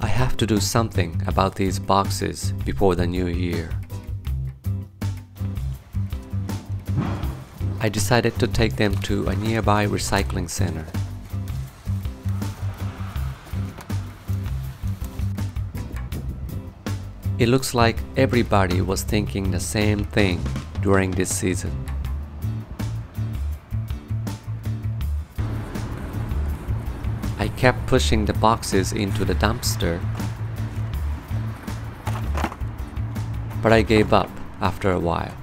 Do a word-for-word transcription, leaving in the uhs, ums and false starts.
I have to do something about these boxes before the new year. I decided to take them to a nearby recycling center. It looks like everybody was thinking the same thing during this season. I kept pushing the boxes into the dumpster, but I gave up after a while.